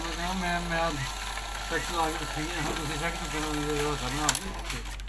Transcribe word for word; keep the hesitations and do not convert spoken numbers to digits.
मैं मैं मैं टैक्स ला के रखी है हम दूसरी साइड तो करना